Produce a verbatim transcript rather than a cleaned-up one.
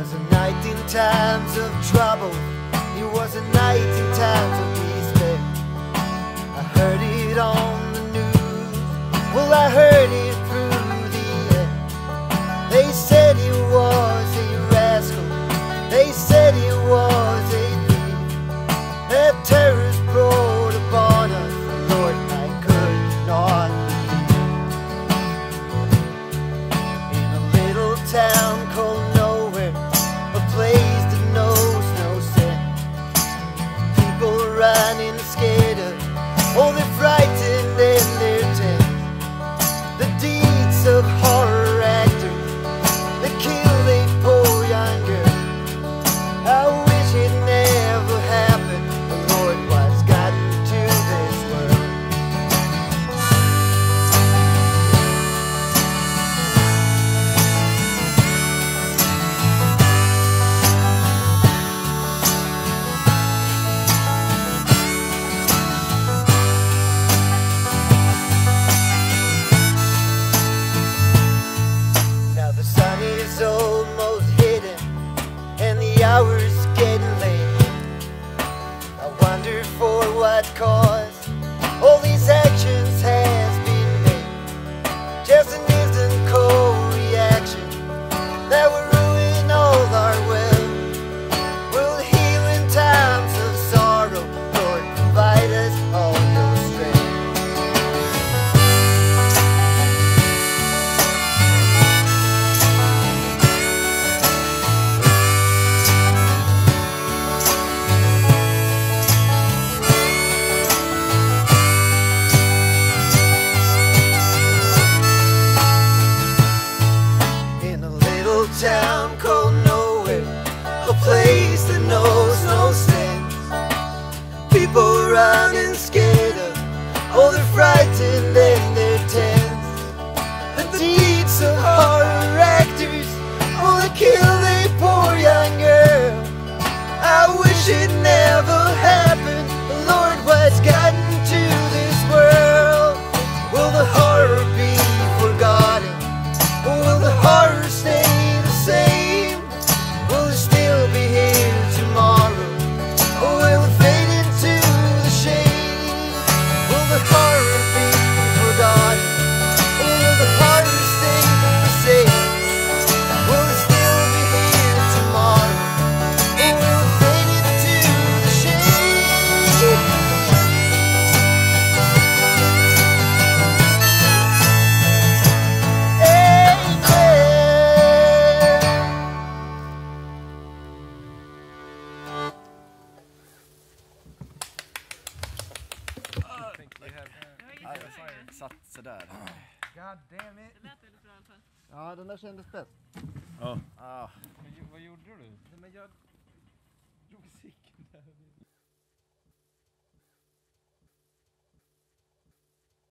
was a night in times of trouble. It was a night in times of despair. I heard it on the news. Well, I heard it through the air. They said he was a rascal. They said he was a thief. That terrorist brought upon us, Lord, I could not believe. In a little town called nowhere, a place that knows no sin. People running scared of, oh, they're frightened in their tents. The deeds of horror actors that kill a poor young girl. I wish it never happened. The Lord was gotten to this world. Now the sun is almost hidden and the hours getting late. I wonder for what cause all these actions has been made. Just an instant cold reaction that will ruin all our will. Will heal in times of sorrow. Lord, provide us all your strength. In a little town called nowhere, a place that knows no sense. People running scared of, oh, they're frightened in their tents. The deeds of horror actors, oh, they kill a poor young girl. I wish it never happened. The Lord was gotten to this world. Will the horror be forgotten? Or will the horror stay the same? Will it still be here tomorrow? Or will it fade into the shade? Will the horror be forgotten? Or will the horror stay the same? Will it still be here tomorrow? Or will it fade into the shade? Satt sådär. God damn it. Det lät väldigt bra i alla fall. Ja, den där kändes bäst. Ja. Men, ju- vad gjorde du? Nej, men jag drog sicken där.